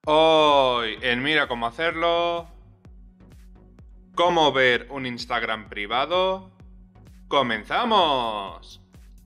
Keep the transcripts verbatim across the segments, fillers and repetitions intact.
Hoy en Mira cómo hacerlo, cómo ver un Instagram privado. ¡Comenzamos!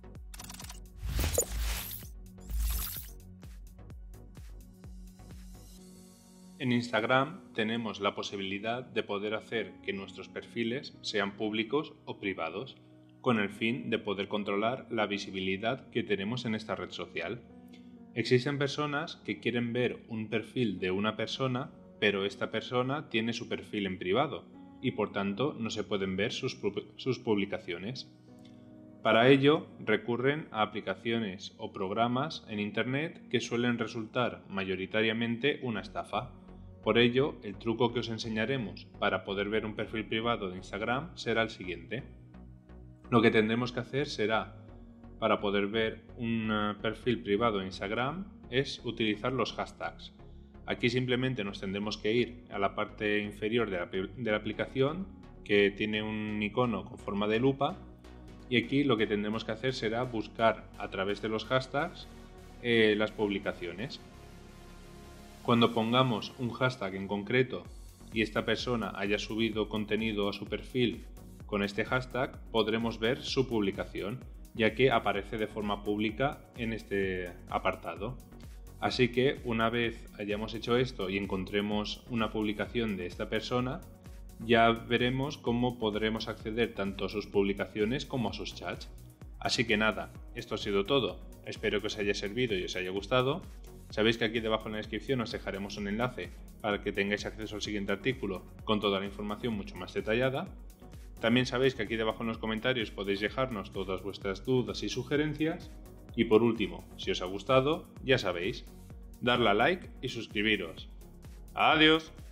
En Instagram tenemos la posibilidad de poder hacer que nuestros perfiles sean públicos o privados, con el fin de poder controlar la visibilidad que tenemos en esta red social. Existen personas que quieren ver un perfil de una persona, pero esta persona tiene su perfil en privado y por tanto no se pueden ver sus, sus publicaciones. Para ello recurren a aplicaciones o programas en Internet que suelen resultar mayoritariamente una estafa. Por ello, el truco que os enseñaremos para poder ver un perfil privado de Instagram será el siguiente. Lo que tendremos que hacer será, para poder ver un perfil privado en Instagram, es utilizar los hashtags. Aquí simplemente nos tendremos que ir a la parte inferior de la, de la aplicación, que tiene un icono con forma de lupa, y aquí lo que tendremos que hacer será buscar a través de los hashtags eh, las publicaciones. Cuando pongamos un hashtag en concreto y esta persona haya subido contenido a su perfil con este hashtag, podremos ver su publicación, ya que aparece de forma pública en este apartado. Así que una vez hayamos hecho esto y encontremos una publicación de esta persona, ya veremos cómo podremos acceder tanto a sus publicaciones como a sus chats. Así que nada, esto ha sido todo. Espero que os haya servido y os haya gustado. Sabéis que aquí debajo en la descripción os dejaremos un enlace para que tengáis acceso al siguiente artículo con toda la información mucho más detallada. También sabéis que aquí debajo en los comentarios podéis dejarnos todas vuestras dudas y sugerencias. Y por último, si os ha gustado, ya sabéis, darle a like y suscribiros. ¡Adiós!